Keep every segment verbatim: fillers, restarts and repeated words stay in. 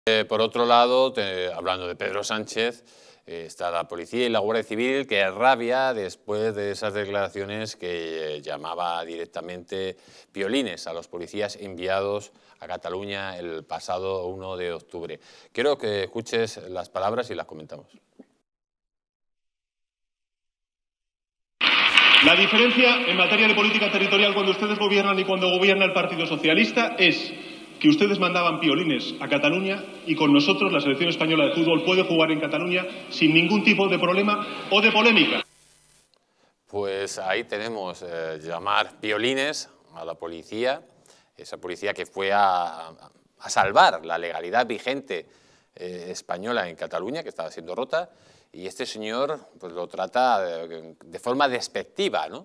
Eh, por otro lado, te- hablando de Pedro Sánchez, eh, está la policía y la Guardia Civil que rabia después de esas declaraciones que eh, llamaba directamente piolines a los policías enviados a Cataluña el pasado uno de octubre. Quiero que escuches las palabras y las comentamos. La diferencia en materia de política territorial cuando ustedes gobiernan y cuando gobierna el Partido Socialista es que ustedes mandaban piolines a Cataluña y con nosotros la selección española de fútbol puede jugar en Cataluña sin ningún tipo de problema o de polémica. Pues ahí tenemos eh, llamar piolines a la policía, esa policía que fue a, a salvar la legalidad vigente eh, española en Cataluña, que estaba siendo rota, y este señor pues, lo trata de, de forma despectiva, ¿no?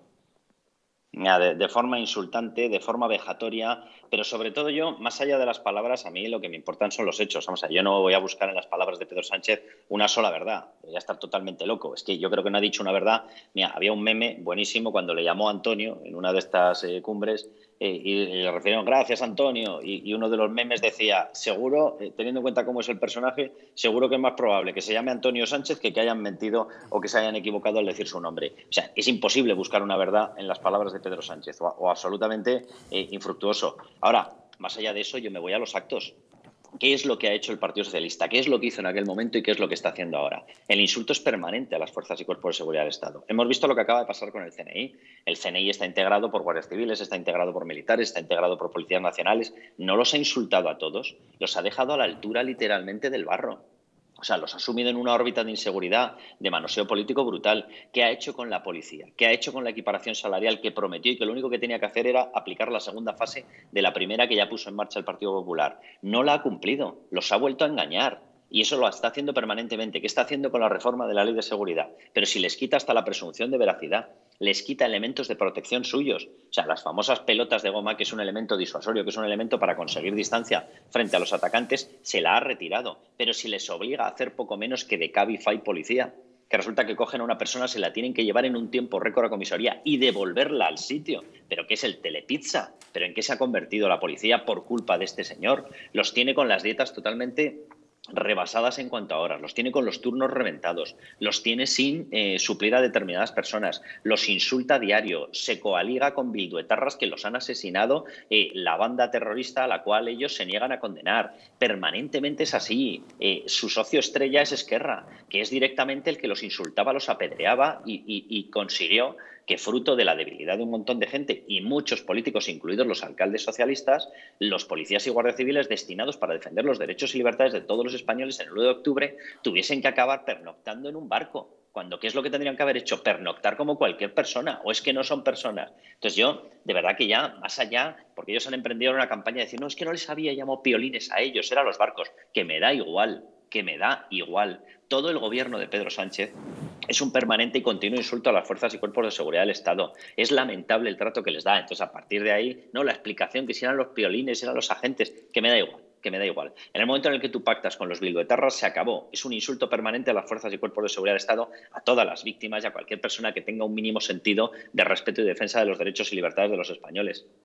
De, de forma insultante, de forma vejatoria, pero sobre todo yo, más allá de las palabras, a mí lo que me importan son los hechos. Vamos a ver, yo no voy a buscar en las palabras de Pedro Sánchez una sola verdad, voy a estar totalmente loco. Es que yo creo que no ha dicho una verdad. Mira, había un meme buenísimo cuando le llamó Antonio en una de estas eh, cumbres eh, y le refirieron gracias Antonio y, y uno de los memes decía, seguro, eh, teniendo en cuenta cómo es el personaje, seguro que es más probable que se llame Antonio Sánchez que que hayan mentido o que se hayan equivocado al decir su nombre. O sea, es imposible buscar una verdad en las palabras de Pedro Sánchez o, o absolutamente eh, infructuoso. Ahora, más allá de eso, yo me voy a los actos. ¿Qué es lo que ha hecho el Partido Socialista? ¿Qué es lo que hizo en aquel momento y qué es lo que está haciendo ahora? El insulto es permanente a las fuerzas y cuerpos de seguridad del Estado. Hemos visto lo que acaba de pasar con el C N I. El C N I está integrado por guardias civiles, está integrado por militares, está integrado por policías nacionales. No los ha insultado a todos, los ha dejado a la altura literalmente del barro. O sea, los ha sumido en una órbita de inseguridad, de manoseo político brutal. ¿Qué ha hecho con la policía? ¿Qué ha hecho con la equiparación salarial que prometió y que lo único que tenía que hacer era aplicar la segunda fase de la primera que ya puso en marcha el Partido Popular? No la ha cumplido, los ha vuelto a engañar. Y eso lo está haciendo permanentemente. ¿Qué está haciendo con la reforma de la Ley de Seguridad? Pero si les quita hasta la presunción de veracidad, les quita elementos de protección suyos. O sea, las famosas pelotas de goma, que es un elemento disuasorio, que es un elemento para conseguir distancia frente a los atacantes, se la ha retirado. Pero si les obliga a hacer poco menos que de Cabify policía, que resulta que cogen a una persona, se la tienen que llevar en un tiempo récord a comisaría y devolverla al sitio. ¿Pero qué es el telepizza? ¿Pero en qué se ha convertido la policía por culpa de este señor? Los tiene con las dietas totalmente rebasadas en cuanto a horas, los tiene con los turnos reventados, los tiene sin eh, suplir a determinadas personas, los insulta a diario, se coaliga con bilduetarras que los han asesinado, eh, la banda terrorista a la cual ellos se niegan a condenar. Permanentemente es así. Eh, su socio estrella es Esquerra, que es directamente el que los insultaba, los apedreaba y, y, y consiguió que, fruto de la debilidad de un montón de gente y muchos políticos, incluidos los alcaldes socialistas, los policías y guardias civiles destinados para defender los derechos y libertades de todos los españoles en el uno de octubre tuviesen que acabar pernoctando en un barco. Cuando, ¿qué es lo que tendrían que haber hecho? Pernoctar como cualquier persona, o es que no son personas. Entonces yo, de verdad que ya, más allá, porque ellos han emprendido una campaña de decir, no, es que no les había llamado piolines a ellos, eran los barcos, que me da igual, que me da igual. Todo el gobierno de Pedro Sánchez es un permanente y continuo insulto a las fuerzas y cuerpos de seguridad del Estado. Es lamentable el trato que les da. Entonces, a partir de ahí, no, la explicación que si eran los piolines, eran los agentes, que me da igual, que me da igual. En el momento en el que tú pactas con los bilduetarras, se acabó. Es un insulto permanente a las fuerzas y cuerpos de seguridad del Estado, a todas las víctimas y a cualquier persona que tenga un mínimo sentido de respeto y defensa de los derechos y libertades de los españoles.